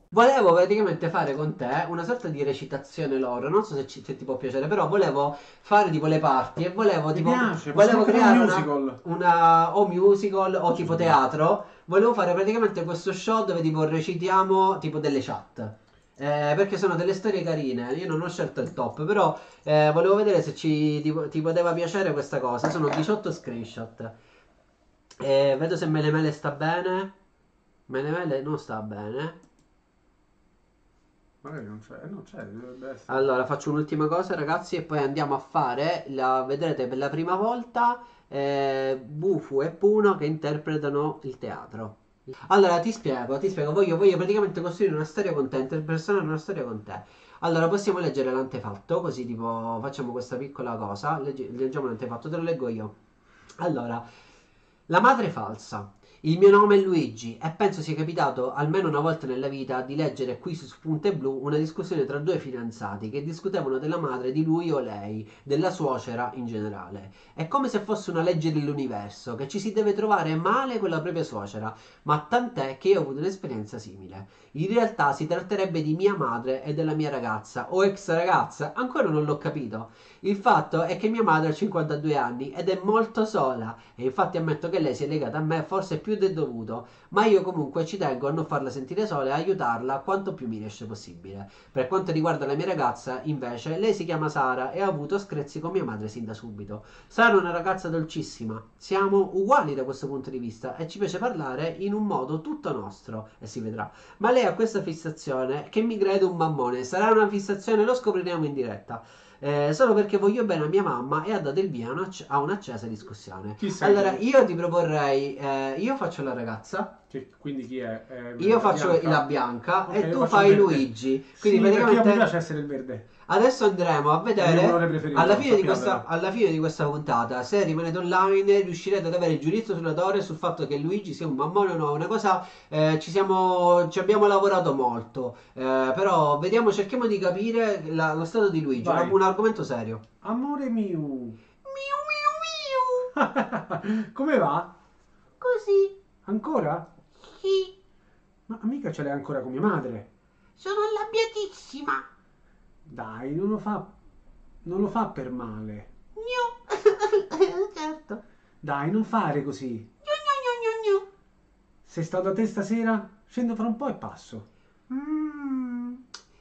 Volevo praticamente fare con te una sorta di recitazione loro, non so se ti può piacere, però volevo fare tipo le parti e volevo Mi tipo, piace, possiamo volevo fare un creare musical. o musical o tipo Musical. teatro, volevo fare praticamente questo show dove tipo recitiamo tipo delle chat. Perché sono delle storie carine, io non ho scelto il top, però volevo vedere se ti poteva piacere questa cosa, sono 18 screenshot. Vedo se Mele Mele sta bene, Mele Mele non sta bene. Magari non c'è, non c'è, dovrebbe essere. Allora, faccio un'ultima cosa, ragazzi, e poi andiamo a fare, vedrete per la prima volta, Bufu e Puno che interpretano il teatro. Allora, ti spiego, voglio praticamente costruire una storia con te, interpersonare una storia con te. Allora, possiamo leggere l'antefatto, così tipo facciamo questa piccola cosa, leggiamo l'antefatto, te lo leggo io. Allora, la madre falsa. Il mio nome è Luigi e penso sia capitato almeno una volta nella vita di leggere qui su Spunte Blu una discussione tra due fidanzati che discutevano della madre di lui o lei, della suocera in generale. È come se fosse una legge dell'universo che ci si deve trovare male con la propria suocera, ma tant'è che io ho avuto un'esperienza simile. In realtà si tratterebbe di mia madre e della mia ragazza o ex ragazza, ancora non l'ho capito. Il fatto è che mia madre ha 52 anni ed è molto sola e infatti ammetto che lei si è legata a me forse più del dovuto, ma io comunque ci tengo a non farla sentire sola e aiutarla quanto più mi riesce possibile. Per quanto riguarda la mia ragazza, invece, lei si chiama Sara e ha avuto screzi con mia madre sin da subito. Sara è una ragazza dolcissima, siamo uguali da questo punto di vista e ci piace parlare in un modo tutto nostro, e si vedrà. Ma lei ha questa fissazione che mi crede un mammone, sarà una fissazione, lo scopriremo in diretta. Solo perché voglio bene a mia mamma e ha dato il via a un'accesa discussione. Chi sei Allora, tu? io ti proporrei, io faccio la ragazza, Quindi chi è? io La faccio la bianca? Bianca Ok, e io tu faccio il fai verde. Luigi. Quindi Sì, perché io mi praticamente piace essere il verde. adesso andremo a È il mio vedere colore preferito, sappiatelo. alla fine di questa puntata se rimanete online riuscirete ad avere il giudizio sulla Torre sul fatto che Luigi sia un mammone o no. Una cosa ci abbiamo lavorato molto, però vediamo, cerchiamo di capire lo stato di Luigi. È Vai. un argomento serio. Amore mio. Miu miu miu. Come va? Così. Ancora? Sì. Ma mica ce l'hai ancora con mia madre. Sono arrabbiatissima. Dai, non lo fa per male. Gnu. Certo. Dai, non fare così. Gnu, gnu, gnu, gnu, gnu. Sei stato da te stasera? Scendo fra un po' e passo. Mm,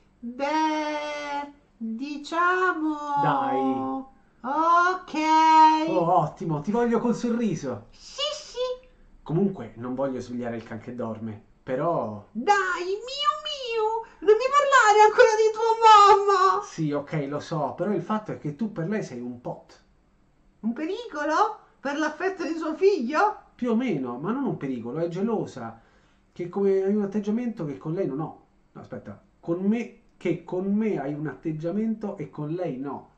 Dai. diciamo. Ok. Oh, ottimo, ti voglio col sorriso. Sì, sì. Comunque, non voglio svegliare il can che dorme. Però, Dai, miu miu. Non mi parlare ancora di tua mamma. sì, ok, lo so, però il fatto è che tu per lei sei un pot. Un pericolo? Per l'affetto di suo figlio? Più o meno, ma non un pericolo, è gelosa. Hai un atteggiamento che con lei non ho. No, aspetta, che con me hai un atteggiamento e con lei no.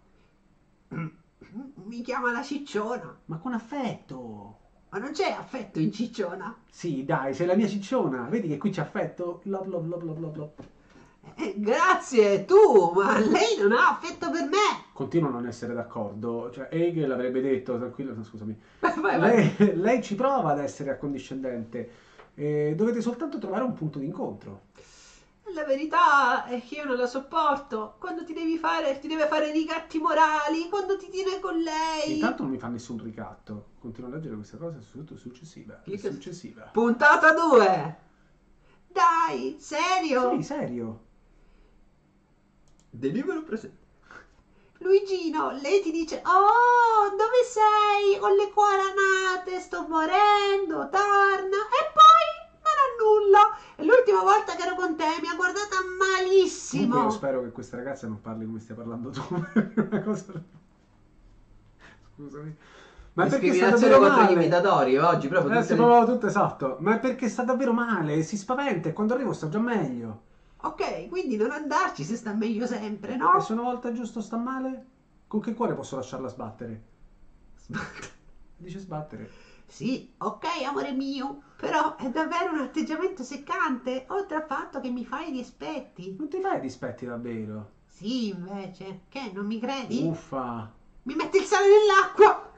Mi chiama la cicciona. Ma con affetto. Ma non c'è affetto in cicciona? Sì, dai, sei la mia cicciona. Vedi che qui c'è affetto? Love, love, love, love, love, love. Grazie, tu, ma lei non ha affetto per me. Continuo a non essere d'accordo. Cioè, Hegel l'avrebbe detto, tranquillo, no, scusami. Vai, vai. Lei ci prova ad essere accondiscendente. Dovete soltanto trovare un punto d'incontro. La verità è che io non la sopporto. Quando ti deve fare ricatti morali, quando ti tiene con lei. Intanto non mi fa nessun ricatto. Continuo a leggere questa cosa successiva. È Clicca successiva. Puntata 2. Dai, Sì, serio? serio. Delibero presente. Luigino, lei ti dice: Oh, dove sei? Ho le cuore amate, sto morendo, torna. E poi non ha nulla. E l'ultima volta che ero con te mi ha guardata Comunque io malissimo. spero che questa ragazza non parli come stai parlando tu. È una cosa... Scusami. Ma è perché sta Discriminazione davvero contro gli male? imitatori oggi, proprio tutte Adesso le. proprio tutto esatto. Ma è perché sta davvero male. Si spaventa e quando arrivo sta già meglio. Ok, quindi non andarci se sta meglio sempre, E se no? una volta giusto sta male, con che cuore posso lasciarla sbattere? Dice sbattere. Sì, ok, amore mio, però è davvero un atteggiamento seccante, oltre al fatto che mi fai i dispetti. Non ti fai dispetti davvero. Sì, invece, che non mi credi? Uffa. Mi metti il sale nell'acqua!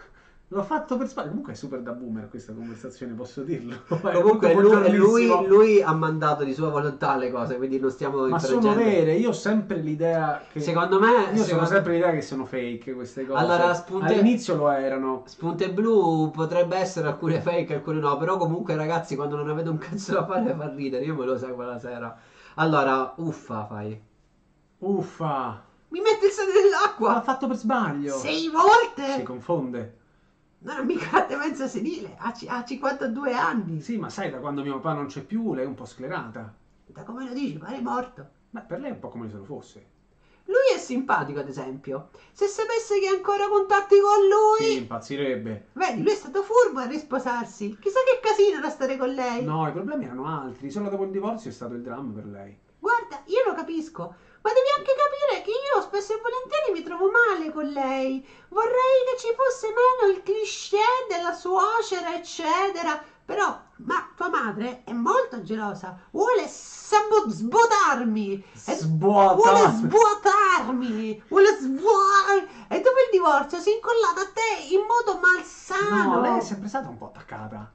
L'ho fatto per sbaglio. Comunque è super da boomer questa conversazione, posso dirlo. È Comunque tutto buongiornissimo. lui ha mandato di sua volontà le cose, quindi non stiamo Ma sono infrangendo. vere, io ho sempre l'idea che... Secondo me, Io sono sempre l'idea che sono fake queste allora, cose. All'inizio lo erano. spunte blu potrebbe essere alcune fake, alcune no, però comunque ragazzi quando non avete un cazzo da fare fa ridere, io me lo seguo la sera. Allora, uffa fai. Uffa! Mi metti il sedere L'ha nell'acqua! fatto per sbaglio. 6 Si volte! confonde. Non è mica la demenza senile, ha 52 anni. Sì, ma sai, da quando mio papà non c'è più, lei è un po' sclerata. Da come lo dici, pare morto. Beh, per lei è un po' come se lo fosse. Lui è simpatico, ad esempio. Se sapesse che ha ancora contatti con Sì, lui... impazzirebbe. Vedi, lui è stato furbo a risposarsi. Chissà che casino da stare con lei. No, i problemi erano altri. Solo dopo il divorzio è stato il dramma per lei. Guarda, io lo capisco, ma devi anche capire che io spesso e volentieri mi trovo male con lei. Vorrei che ci fosse meno il cliché della suocera, eccetera. Però, ma tua madre è molto gelosa. Vuole sbotarmi. Vuole svuotarmi. Vuole svuotarmi. E dopo il divorzio si è incollata a te in modo malsano. No, lei è sempre stata un po' attaccata.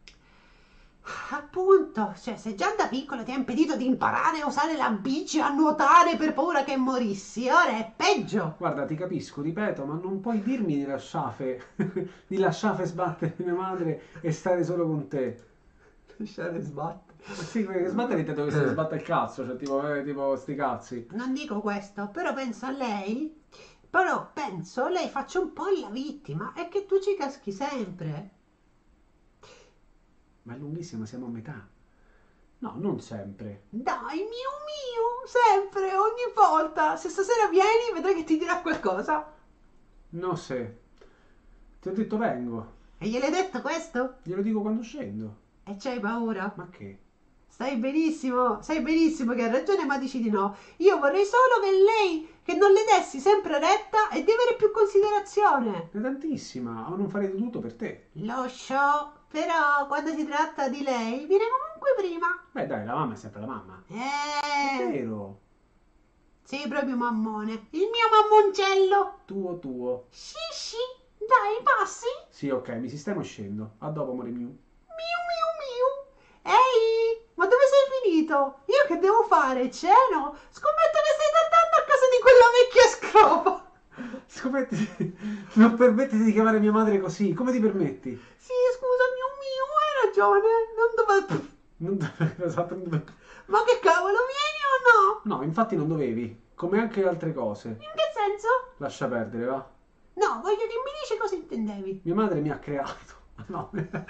Appunto, cioè se già da piccolo ti ha impedito di imparare a usare la bici, a nuotare per paura che morissi, ora è peggio. Guarda, ti capisco, ripeto, ma non puoi dirmi di lasciare, di lasciare sbattere mia madre e stare solo con te. Lasciare sbattere. Sì, perché sbattere intendo che se ne sbatta il cazzo, cioè tipo sti cazzi. Non dico questo, però penso a lei. Però penso, lei faccia un po' la vittima e che tu ci caschi sempre. Ma è lunghissima, siamo a metà. No, non sempre. Dai, mio, sempre, ogni volta. Se stasera vieni, vedrai che ti dirà qualcosa. No, se. Ti ho detto vengo. E gliel'hai detto questo? Glielo dico quando scendo. E c'hai paura? Ma che? Sai benissimo che hai ragione, ma dici di no. Io vorrei solo che lei, che non le dessi sempre retta e di avere più considerazione. È tantissima, o non farei di tutto per te. Lo so, però quando si tratta di lei, viene comunque prima. Beh, dai, la mamma è sempre la mamma. È vero. Sei proprio mammone. Il mio mammoncello. Tuo. Sì, dai, passi. Sì, ok, mi sistemo e scendo. A dopo, amore mio. Miu. Ehi, ma dove sei finito? Io che devo fare? Ceno? Scommetto che stai tornando a casa di quella vecchia scrofa. Scommetti, non permettiti di chiamare mia madre così. Come ti permetti? Sì, scusa, mio, hai ragione. Non dovevo... Esatto, non dove- Ma che cavolo, vieni o no? No, infatti non dovevi. Come anche altre cose. In che senso? Lascia perdere, va? No, voglio che mi dici cosa intendevi. Mia madre mi ha creato. No.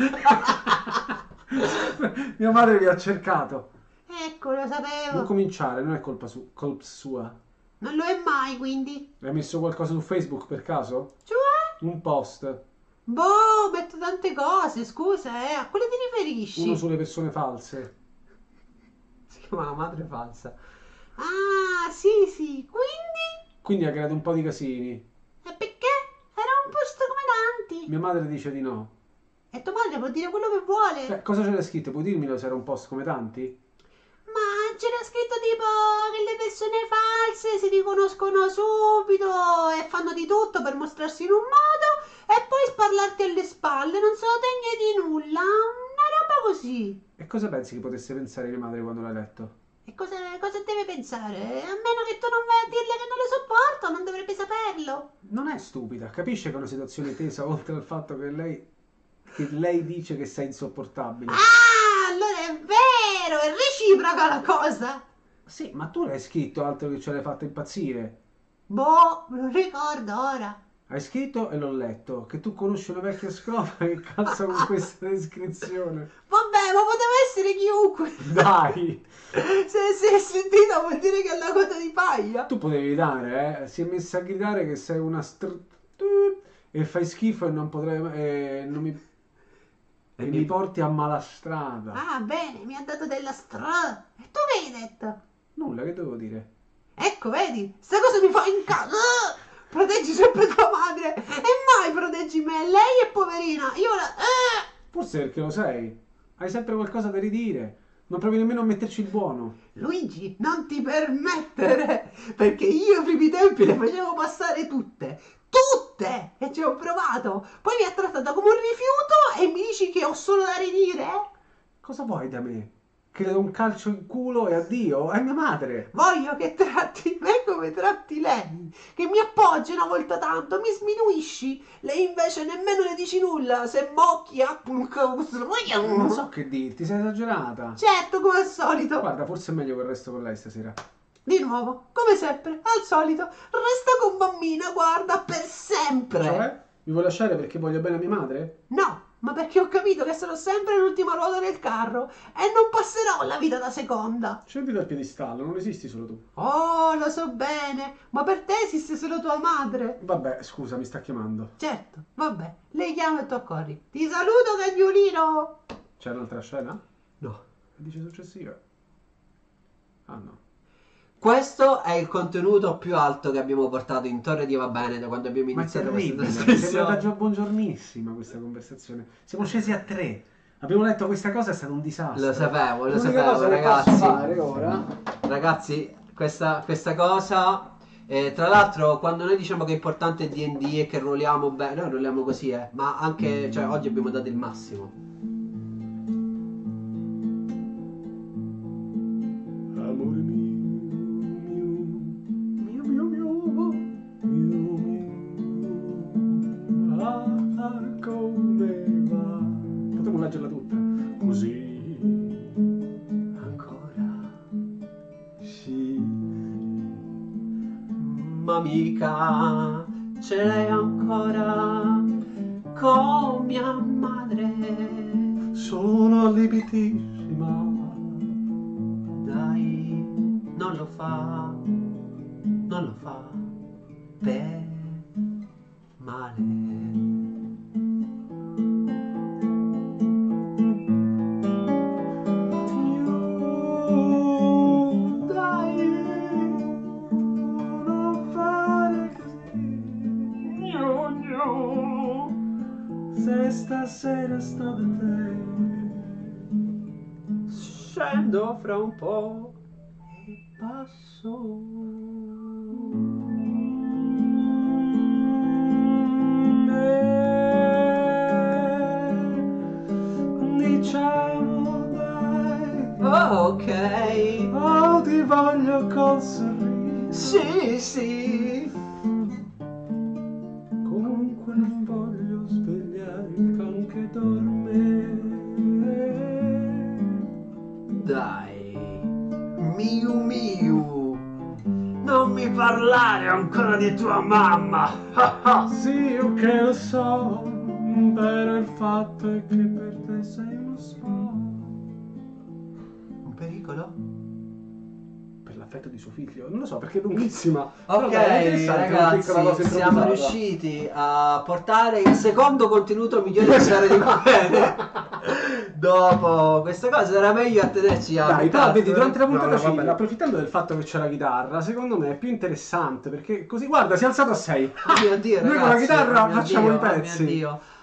Mia madre mi ha cercato. Ecco, lo Non sapevo. cominciare, non è colpa sua. Non lo è mai, quindi. Hai messo qualcosa su Facebook per caso? Cioè? Un post. Boh, metto tante cose, scusa, a quale ti riferisci? Uno sulle persone false. Si chiama la madre falsa. Ah, sì, quindi? Quindi ha creato un po' di casini. E perché? Era un posto come tanti. Mia madre dice di no. E tua madre può dire quello che vuole. Cioè, cosa c'era scritto? Puoi dirmelo se era un post come tanti? Ma c'era scritto tipo che le persone false si riconoscono subito e fanno di tutto per mostrarsi in un modo e poi sparlarti alle spalle, non sono degne di nulla. Una roba così. E cosa pensi che potesse pensare mia madre quando l'ha letto? E cosa deve pensare? A meno che tu non vai a dirle che non le sopporto, non dovrebbe saperlo. Non è stupida, capisce che è una situazione tesa oltre al fatto che lei dice che sei insopportabile. Ah, allora è vero, è reciproca la cosa. Sì, ma tu l'hai scritto altro che ce l'hai fatto impazzire. Boh, me lo ricordo ora. Hai scritto e l'ho letto, che tu conosci una vecchia scrofa che cazzo con questa descrizione. Vabbè, ma poteva essere chiunque. Dai, Se è sentito vuol dire che è la coda di paglia. tu potevi dare, eh? Si è messa a gridare che sei una e fai schifo e non potrei non mi e mi porti a malastrada. Ah, bene, mi ha dato della strada. E tu che hai detto? Nulla, che devo dire? Ecco, vedi, sta cosa mi fa incazzare. Proteggi sempre tua madre e mai proteggi me. Lei è poverina. Io la... Forse perché lo sei. Hai sempre qualcosa da ridire. Non provi nemmeno a metterci il buono. Luigi, non ti permettere, perché io ai primi tempi le facevo passare tutte. Tutte! tutte e ci ho provato. Poi mi ha trattata come un rifiuto e mi dici che ho solo da ridire? Cosa vuoi da me? Che le do un calcio in culo e addio? È mia madre. Voglio che tratti me come tratti lei, che mi appoggi una volta tanto, mi sminuisci. Lei invece nemmeno le dici nulla, se mocchia. Non so che dirti, sei esagerata. Certo, come al solito. Guarda, forse è meglio che resto con lei stasera. Di nuovo, come sempre, al solito, resta con mammina, guarda, per sempre. Cioè? Mi vuoi lasciare perché voglio bene a mia madre? No, ma perché ho capito che sarò sempre l'ultima ruota del carro e non passerò la vita da seconda. Scendi dal piedistallo, non esisti solo tu. Oh, lo so bene, ma per te esiste solo tua madre. Vabbè, scusa, mi sta chiamando. Certo, vabbè, lei chiama e tu accorri. Ti saluto, cagnolino. C'è un'altra scena? No. Dice successiva. Ah no. Questo è il contenuto più alto che abbiamo portato in Torre di Va Bene da quando abbiamo Ma è iniziato questa terribile, mi è trasmissione. sembrata già buongiornissima questa conversazione. Siamo scesi a 3. Abbiamo letto questa cosa, è stato un disastro. Lo sapevo, L'unica cosa che posso ragazzi. fare ora. Ragazzi, questa cosa. Tra l'altro, quando noi diciamo che è importante D&D e che ruoliamo bene, noi ruoliamo così, ma anche, cioè, oggi abbiamo dato il massimo. Amore come va? Potremmo leggerla tutta. Così. Ancora. Sì. Ma mica ce l'hai ancora con mia madre. Sono allibitissima. Dai, non lo fa per male. Dai, non fare così. Se stasera sto da te. Scendo fra un po' e passo. Diciamo dai. Ok, Oh, ti voglio col sorriso. sì, sì. Comunque non voglio svegliare il can che dorme. Dai, Miu Miu, non mi parlare ancora di tua mamma. Sì, io che lo so, però il fatto è che per te sei uno sfado. Un pericolo? Per l'affetto di suo figlio, non lo so perché è lunghissima. Però Ok, dai, è interessante, una piccola cosa ragazzi, siamo improvvisata. riusciti a portare il secondo contenuto migliore di Storia di Va Bene. Dopo questa cosa era meglio attenerci a Dai, però vedi, durante la puntata, No, vabbè. approfittando del fatto che c'è la chitarra, secondo me è più interessante perché così, guarda, si è alzato a 6. Oh mio Dio, Noi ragazzi, con la chitarra oh mio facciamo Dio, i pezzi. Oh mio Dio.